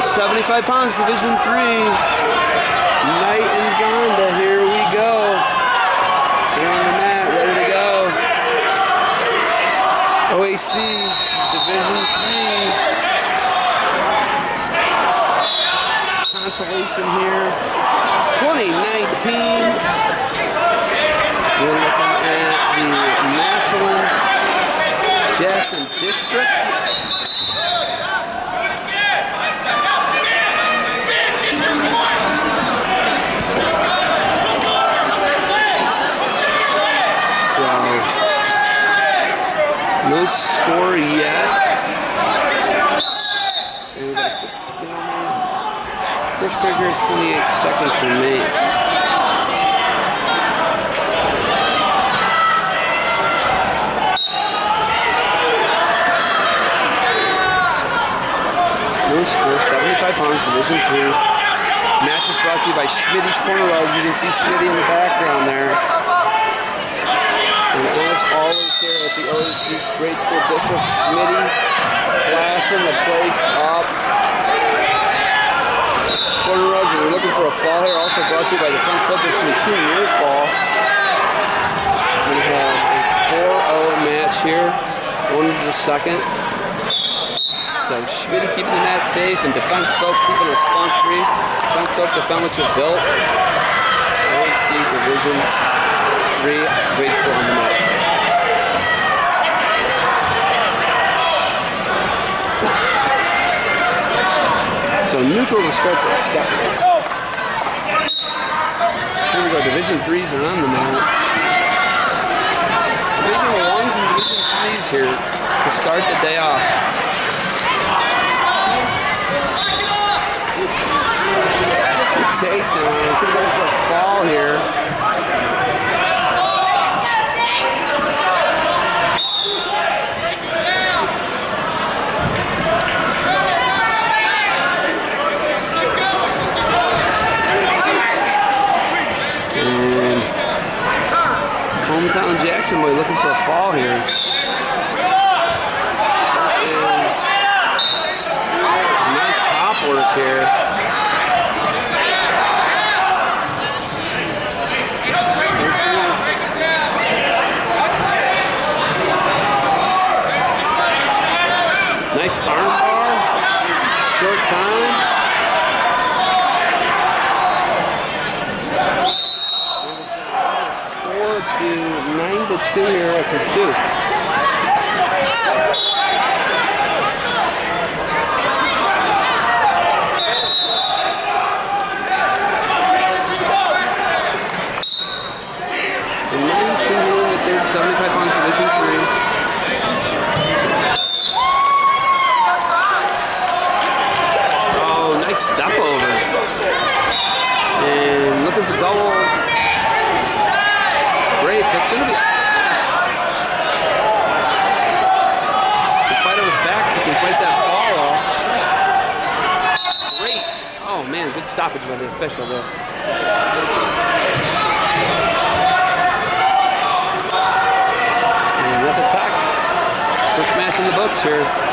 75 pounds, Division 3. Knight and Gonda, here we go. They're on the mat, ready to go. OAC, Division 3. Consolation here. 2019. We're looking at the Massillon Jackson District. No score yet. First break here, 28 seconds remain. No score, 75 pounds, Division 3. Match is brought to you by Schmitty's Corner Rugs. You can see Schmitty in the background there. And as always here at the OAC Grade School District, Schmitty flashing the place up. Corner rugs, we're looking for a fall here. Also brought to you by the front flip. It's going to be 2-year fall. We have a 4-0 match here, going into the second. So Schmitty keeping the mat safe and defense soap keeping us funk free. Defense soap, defend what you built. OAC Division 3 grade school on the mat. So neutral to start the second. Here we go, Division 3s are on the mat. Division 1s and Division 3s here to start the day off. Takedown, could go for a fall here. Hometown Jackson boy looking for a fall here. Nice top work here. Nice arm bar. Short time. To 9-2 here after 2. So 9-2 here in the third, 75 pound Division 3. Oh, nice step over. And looking for double. Great, that's going to be... The fight on his back, he can fight that fall off. Great. Oh man, good stoppage by the official there. And that's a tack. First match in the books here.